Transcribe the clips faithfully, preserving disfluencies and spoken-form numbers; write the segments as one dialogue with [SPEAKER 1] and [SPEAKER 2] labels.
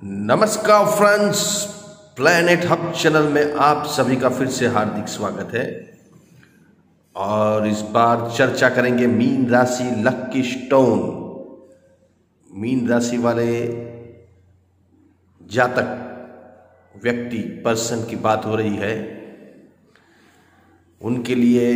[SPEAKER 1] नमस्कार friends, planet hub channel में आप सभी का फिर से हार्दिक स्वागत है। और इस बार चर्चा करेंगे मीन राशि लकी स्टोन। मीन राशि वाले जातक व्यक्ति पर्सन की बात हो रही है, उनके लिए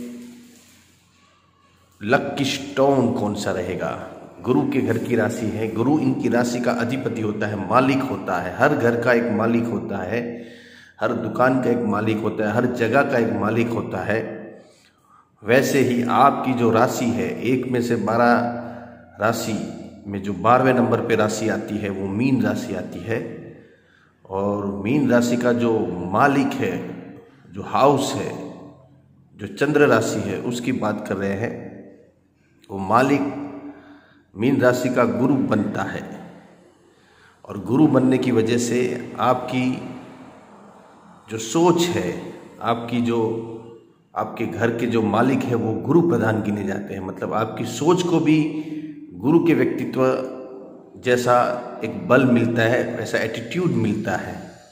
[SPEAKER 1] लकी स्टोन कौन सा रहेगा। गुरु के घर की राशि है, गुरु इनकी राशि का अधिपति होता है, मालिक होता है। हर घर का एक मालिक होता है, हर दुकान का एक मालिक होता है, हर जगह का एक मालिक होता है। वैसे ही आपकी जो राशि है, एक में से बारह राशि में जो बारहवें नंबर पे राशि आती है वो मीन राशि आती है। और मीन राशि का जो मालिक है, जो हाउस है, जो चंद्र राशि है, उसकी बात कर रहे हैं। वो मालिक मीन राशि का गुरु बनता है। और गुरु बनने की वजह से आपकी जो सोच है, आपकी जो आपके घर के जो मालिक है वो गुरु प्रधान गिने जाते हैं। मतलब आपकी सोच को भी गुरु के व्यक्तित्व जैसा एक बल मिलता है, वैसा एटीट्यूड मिलता है।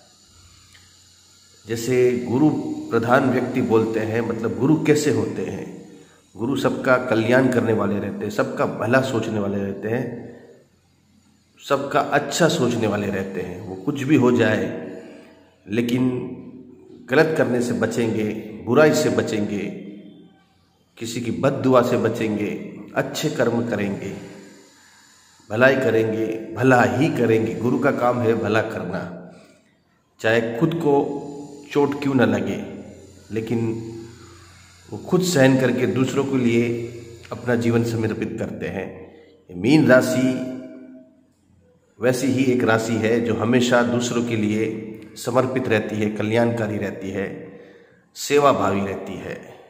[SPEAKER 1] जैसे गुरु प्रधान व्यक्ति बोलते हैं, मतलब गुरु कैसे होते हैं? गुरु सबका कल्याण करने वाले रहते हैं, सबका भला सोचने वाले रहते हैं, सबका अच्छा सोचने वाले रहते हैं। वो कुछ भी हो जाए लेकिन गलत करने से बचेंगे, बुराई से बचेंगे, किसी की बद्दुआ से बचेंगे, अच्छे कर्म करेंगे, भलाई करेंगे, भला ही करेंगे। गुरु का काम है भला करना, चाहे खुद को चोट क्यों न लगे, लेकिन वो खुद सहन करके दूसरों के लिए अपना जीवन समर्पित करते हैं। मीन राशि वैसी ही एक राशि है जो हमेशा दूसरों के लिए समर्पित रहती है, कल्याणकारी रहती है, सेवा भावी रहती है।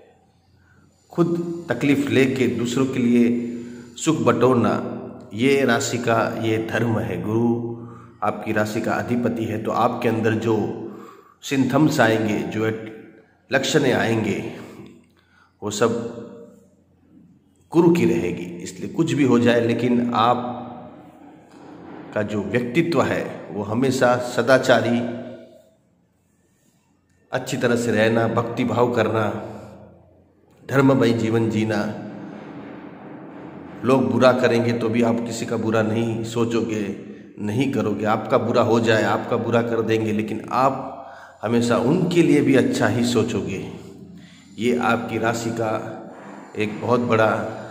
[SPEAKER 1] खुद तकलीफ लेके दूसरों के लिए सुख बटोरना, ये राशि का ये धर्म है। गुरु आपकी राशि का अधिपति है, तो आपके अंदर जो सिंथम्स आएंगे, जो लक्षणें आएंगे, वो सब गुरु की रहेगी। इसलिए कुछ भी हो जाए लेकिन आप का जो व्यक्तित्व है वो हमेशा सदाचारी, अच्छी तरह से रहना, भक्ति भाव करना, धर्ममय जीवन जीना। लोग बुरा करेंगे तो भी आप किसी का बुरा नहीं सोचोगे, नहीं करोगे। आपका बुरा हो जाए, आपका बुरा कर देंगे, लेकिन आप हमेशा उनके लिए भी अच्छा ही सोचोगे। ये आपकी राशि का एक बहुत बड़ा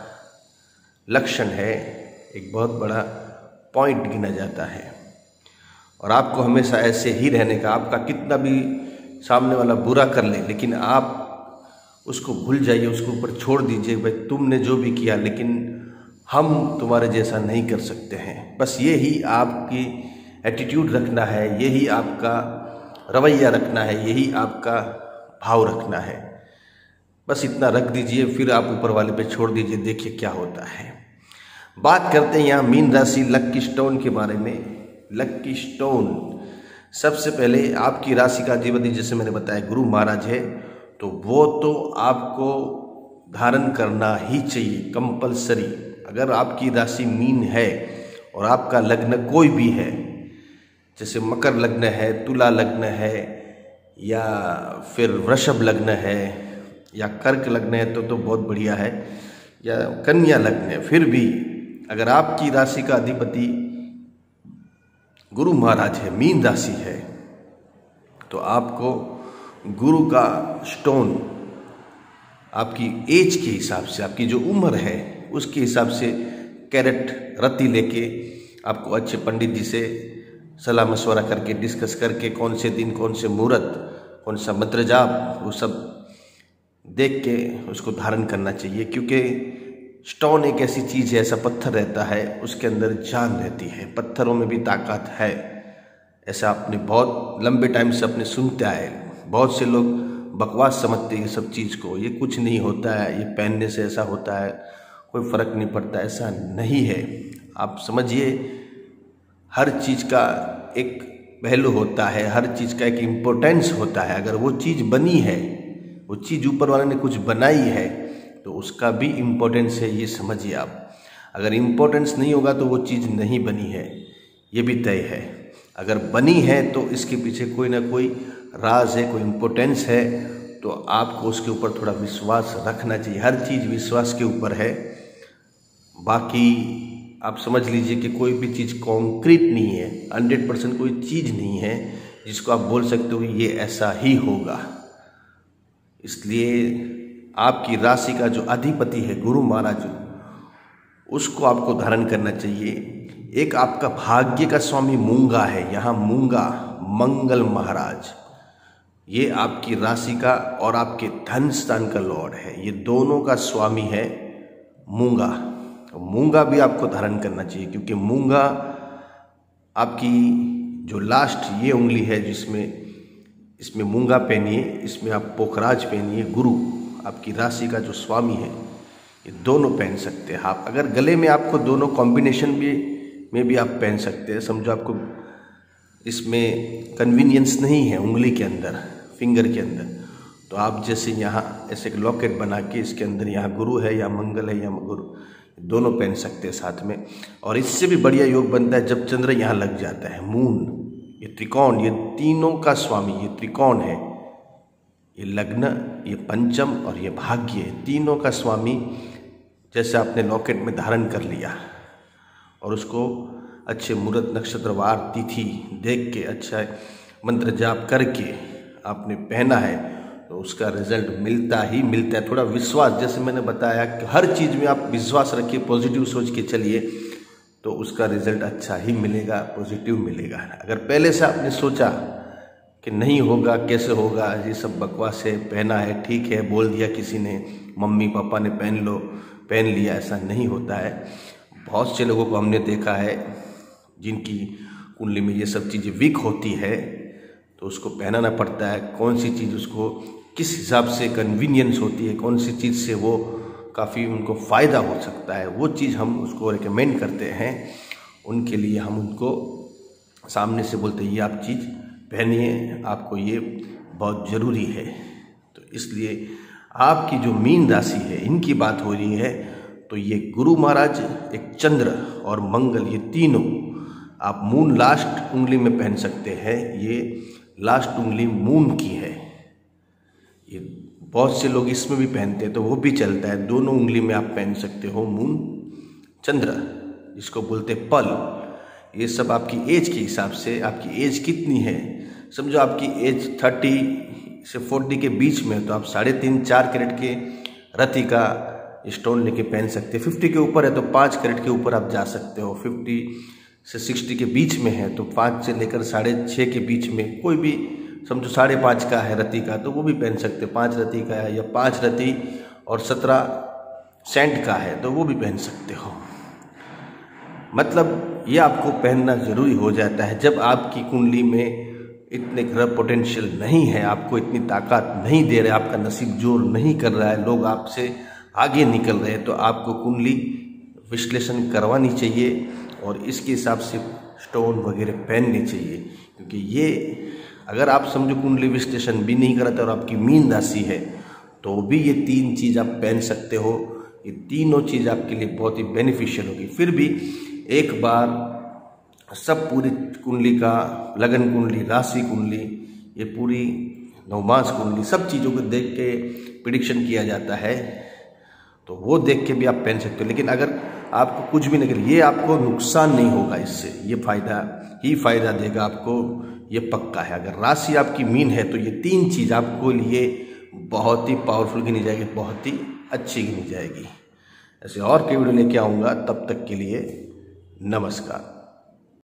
[SPEAKER 1] लक्षण है, एक बहुत बड़ा पॉइंट गिना जाता है। और आपको हमेशा ऐसे ही रहने का, आपका कितना भी सामने वाला बुरा कर ले लेकिन आप उसको भूल जाइए, उसको ऊपर छोड़ दीजिए। भाई तुमने जो भी किया, लेकिन हम तुम्हारे जैसा नहीं कर सकते हैं। बस ये ही आपकी एटीट्यूड रखना है, यही आपका रवैया रखना है, यही आपका भाव रखना है। बस इतना रख दीजिए, फिर आप ऊपर वाले पे छोड़ दीजिए, देखिए क्या होता है। बात करते हैं यहाँ मीन राशि लकी स्टोन के बारे में। लकी स्टोन, सबसे पहले आपकी राशि का अधिपति जैसे मैंने बताया गुरु महाराज है, तो वो तो आपको धारण करना ही चाहिए, कंपलसरी। अगर आपकी राशि मीन है और आपका लग्न कोई भी है, जैसे मकर लग्न है, तुला लग्न है, या फिर वृषभ लग्न है, या कर्क लग्न है तो तो बहुत बढ़िया है, या कन्या लग्न है, फिर भी अगर आपकी राशि का अधिपति गुरु महाराज है, मीन राशि है, तो आपको गुरु का स्टोन आपकी एज के हिसाब से, आपकी जो उम्र है उसके हिसाब से कैरेट रत्ती लेके आपको अच्छे पंडित जी से सलाह मशवरा करके, डिस्कस करके, कौन से दिन, कौन से मुहूर्त, कौन सा मंत्र जाप, वो सब देख के उसको धारण करना चाहिए। क्योंकि स्टोन एक ऐसी चीज़ है, ऐसा पत्थर रहता है, उसके अंदर जान रहती है, पत्थरों में भी ताकत है। ऐसा आपने बहुत लंबे टाइम से अपने सुनते आए। बहुत से लोग बकवास समझते हैं ये सब चीज़ को, ये कुछ नहीं होता है, ये पहनने से ऐसा होता है, कोई फ़र्क नहीं पड़ता। ऐसा नहीं है। आप समझिए, हर चीज़ का एक पहलू होता है, हर चीज़ का एक इम्पोर्टेंस होता है। अगर वो चीज़ बनी है, वो चीज़ ऊपर वाले ने कुछ बनाई है, तो उसका भी इम्पोर्टेंस है, ये समझिए आप। अगर इम्पोर्टेंस नहीं होगा तो वो चीज़ नहीं बनी है, ये भी तय है। अगर बनी है तो इसके पीछे कोई ना कोई राज है, कोई इम्पोर्टेंस है, तो आपको उसके ऊपर थोड़ा विश्वास रखना चाहिए। हर चीज़ विश्वास के ऊपर है। बाकी आप समझ लीजिए कि कोई भी चीज़ कॉन्क्रीट नहीं है, हंड्रेड परसेंट कोई चीज़ नहीं है जिसको आप बोल सकते हो ये ऐसा ही होगा। इसलिए आपकी राशि का जो अधिपति है गुरु महाराज, उसको आपको धारण करना चाहिए। एक आपका भाग्य का स्वामी मूंगा है, यहाँ मूंगा मंगल महाराज, ये आपकी राशि का और आपके धन स्थान का लॉर्ड है। ये दोनों का स्वामी है मूंगा। तो मूंगा भी आपको धारण करना चाहिए, क्योंकि मूंगा आपकी जो लास्ट ये उंगली है जिसमें इसमें मूंगा पहनिए, इसमें आप पोखराज पहनिए। गुरु आपकी राशि का जो स्वामी है, ये दोनों पहन सकते हैं आप। अगर गले में आपको दोनों कॉम्बिनेशन भी में भी आप पहन सकते हैं। समझो आपको इसमें कन्वीनियंस नहीं है उंगली के अंदर, फिंगर के अंदर, तो आप जैसे यहाँ ऐसे एक लॉकेट बना के इसके अंदर यहाँ गुरु है या मंगल है या गुरु, दोनों पहन सकते हैं साथ में। और इससे भी बढ़िया योग बनता है जब चंद्र यहाँ लग जाता है। मून, ये त्रिकोण, ये तीनों का स्वामी ये त्रिकोण है। ये लग्न, ये पंचम और ये भाग्य, तीनों का स्वामी जैसे आपने लॉकेट में धारण कर लिया और उसको अच्छे मुहूर्त नक्षत्रवार तिथि देख के अच्छा मंत्र जाप करके आपने पहना है, तो उसका रिजल्ट मिलता ही मिलता है। थोड़ा विश्वास, जैसे मैंने बताया कि हर चीज़ में आप विश्वास रखिए, पॉजिटिव सोच के चलिए, तो उसका रिजल्ट अच्छा ही मिलेगा, पॉजिटिव मिलेगा। अगर पहले से आपने सोचा कि नहीं होगा, कैसे होगा, ये सब बकवास है, पहना है ठीक है, बोल दिया किसी ने, मम्मी पापा ने पहन लो, पहन लिया, ऐसा नहीं होता है। बहुत से लोगों को हमने देखा है जिनकी कुंडली में ये सब चीज़ें वीक होती है, तो उसको पहनाना पड़ता है। कौन सी चीज़ उसको किस हिसाब से कन्वीनियंस होती है, कौन सी चीज़ से वो काफ़ी उनको फ़ायदा हो सकता है, वो चीज़ हम उसको रिकमेंड करते हैं। उनके लिए हम उनको सामने से बोलते हैं ये आप चीज़ पहनिए, आपको ये बहुत ज़रूरी है। तो इसलिए आपकी जो मीन राशि है, इनकी बात हो रही है, तो ये गुरु महाराज, एक चंद्र और मंगल, ये तीनों आप मून लास्ट उंगली में पहन सकते हैं। ये लास्ट उंगली मून की है। ये बहुत से लोग इसमें भी पहनते हैं, तो वो भी चलता है। दोनों उंगली में आप पहन सकते हो मून चंद्र, जिसको बोलते हैं पल। ये सब आपकी एज के हिसाब से, आपकी एज कितनी है, समझो आपकी एज थर्टी से फोर्टी के बीच में, तो आप साढ़े तीन चार कैरेट के रति का स्टोन लेके पहन सकते हैं। फिफ्टी के ऊपर है तो पाँच कैरेट के ऊपर आप जा सकते हो। फिफ्टी से सिक्सटी के बीच में है तो पाँच से लेकर साढ़े छः के बीच में कोई भी, समझो साढ़े पाँच का है रति का, तो वो भी पहन सकते हो। पाँच रति का है या पाँच रति और सत्रह सेंट का है तो वो भी पहन सकते हो। मतलब ये आपको पहनना ज़रूरी हो जाता है जब आपकी कुंडली में इतने ग्रह पोटेंशियल नहीं है, आपको इतनी ताकत नहीं दे रहे, आपका नसीब जोर नहीं कर रहा है, लोग आपसे आगे निकल रहे हैं, तो आपको कुंडली विश्लेषण करवानी चाहिए और इसके हिसाब से स्टोन वगैरह पहनने चाहिए। क्योंकि ये अगर आप समझो कुंडली विश्लेषण भी नहीं करते और आपकी मीन राशि है, तो भी ये तीन चीज़ आप पहन सकते हो। ये तीनों चीज़ आपके लिए बहुत ही बेनिफिशियल होगी। फिर भी एक बार सब पूरी कुंडली का, लगन कुंडली, राशि कुंडली, ये पूरी नवमास कुंडली, सब चीज़ों को देख के प्रिडिक्शन किया जाता है, तो वो देख के भी आप पहन सकते हो। लेकिन अगर आपको कुछ भी नहीं, ये आपको नुकसान नहीं होगा इससे, ये फायदा ही फायदा देगा आपको, ये पक्का है। अगर राशि आपकी मीन है तो ये तीन चीज़ आपको लिए बहुत ही पावरफुल गिनी जाएगी, बहुत ही अच्छी गिनी जाएगी। ऐसे और के वीडियो लेके आऊँगा, तब तक के लिए नमस्कार।